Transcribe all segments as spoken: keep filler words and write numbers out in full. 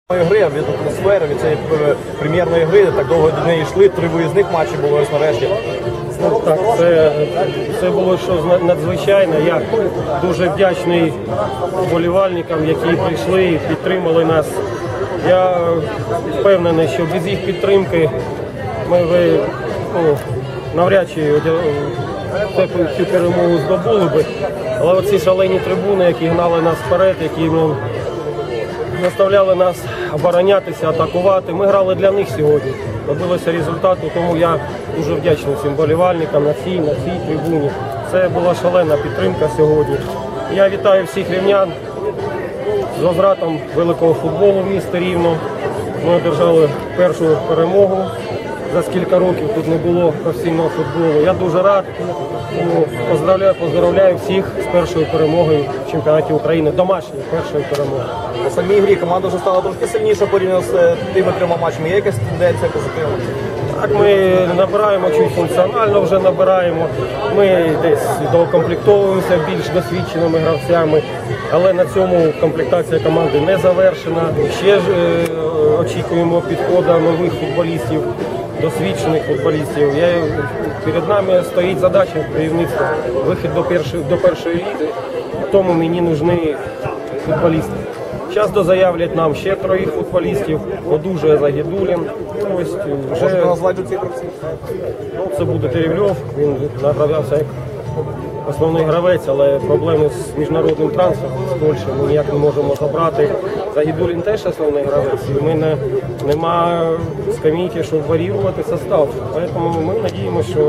Гри, від атмосфери, від цієї прем'єрної гри, так довго до неї йшли, три виїзних матчі було ось нарешті. Ну, так, це, це було щось надзвичайне. Я дуже вдячний вболівальникам, які прийшли і підтримали нас. Я впевнений, що без їх підтримки ми ви, ну, навряд чи цю перемогу здобули би. Але оці шалені трибуни, які гнали нас вперед, які ну, заставляли нас оборонятися, атакувати. Ми грали для них сьогодні. Добилися результату, тому я дуже вдячний всім болівальникам на цій, на цій трибуні. Це була шалена підтримка сьогодні. Я вітаю всіх рівнян з возвратом великого футболу в місті Рівно. Ми одержали першу перемогу. За скільки років тут не було професійного футболу. Я дуже рад. Поздравляю, поздравляю всіх з першою перемогою в чемпіонаті України, домашньою першою перемогою. У самій грі команда вже стала трошки сильніша порівняно з тими трьома матчами. Є якась тенденція позитивна? Так, ми набираємо, чуть функціонально вже набираємо. Ми десь доукомплектовуємося більш досвідченими гравцями, але на цьому комплектація команди не завершена. Ще ж е, очікуємо підходу нових футболістів, досвідчених футболістів. Я, перед нами стоїть задача керівництва, вихід до першої, до першої ліги, тому мені потрібні футболісти. Зараз дозаявлять нам ще троїх футболістів, одужує Загідулін. Ось, вже... Можете назвати ці гравці? Ну, це буде Теревльов, він награвався як основний гравець, але проблеми з міжнародним трансфером з Польщі ми ніяк не можемо забрати. Загідулін теж основний гравець, і ми не, нема скамейки, щоб варіювати состав. Тому ми сподіваємося, що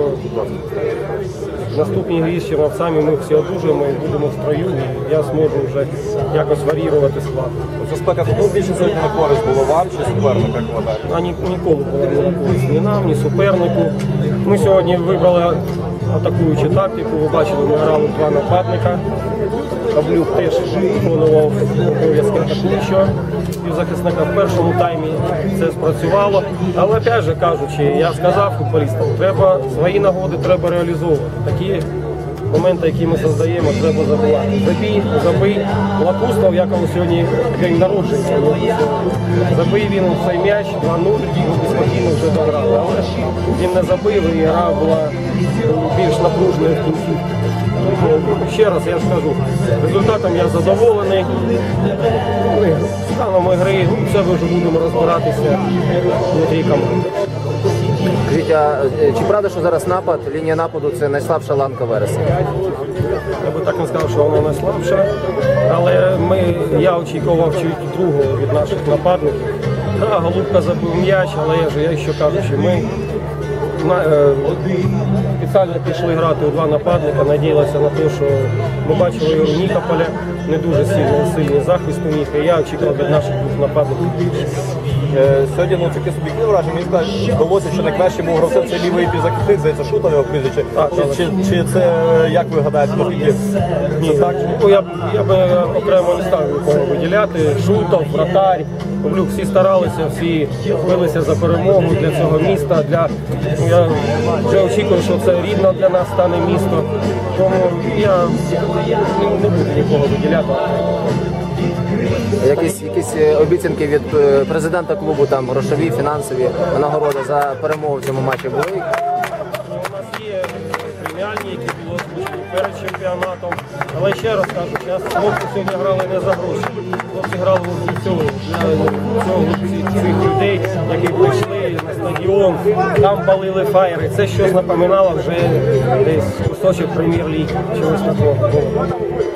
в наступній грі з чернівцями ми всі одужаємо і будемо в строю, і я зможу вже якось варіювати склад. Це спека футбол більше сьогодні не користь було вам чи суперника, як вважаєте? А ні, ніколи була не на користь ні нам, ні супернику. Ми сьогодні вибрали атакуючу тактику, ви бачили, ми грали два нападника. Каблюк теж виконував обов'язки атакуючого півзахисника. В першому таймі це спрацювало. Але, опять же кажучи, я сказав футболістам, треба свої нагоди треба реалізовувати. Такі моменти, які ми создаємо, треба забувати. Забій, забий. Лакустов, якому сьогодні день народження. Забий він цей м'яч, два нуль, і спокійно вже дограли. Але він не забив, і гра була більш напруженою в кінці. Ще раз я скажу, результатом я задоволений. Станом гри, все ми вже будемо розбиратися внутрі команди. Скажіть, а чи правда, що зараз напад, лінія нападу – це найслабша ланка Вереса? Я би так не сказав, що вона найслабша, але ми, я очікував чуть другого від наших нападників. Да, Голубка забив м'яч, але я, ж, я ще кажу, що ми спеціально пішли грати у два нападника, надіялися на те, що ми бачили його в Нікополі, не дуже сильний, сильний захист у них, і я очікував від наших двох нападників більше. Сьогодні ну, таке суб'єктивне враження, мені сказали, здалося, що найкращим був гравцем це лівий півзахисник, здається, Шутов його прізвище. Чи, чи, чи це, як ви гадаєте, наскільки Ні, це так? Ну, я, я би окремо не став нікого виділяти. Шутов, вратарь, Павлюк, всі старалися, всі билися за перемогу для цього міста. Для, ну, я вже очікую, що це рідно для нас стане місто, тому я не, не буду нікого виділяти. Якісь, якісь обіцянки від президента клубу, там грошові, фінансові нагороди за перемогу в цьому матчі були? У нас є преміальні, які були озвучені перед чемпіонатом. Але ще раз кажу, зараз хлопці сьогодні грали не за гроші. Хлопці грали для цього, для цього цих людей, які прийшли на стадіон, там палили фаєри. Це щось напоминало вже десь кусочок прем'єр-ліги, чогось такого.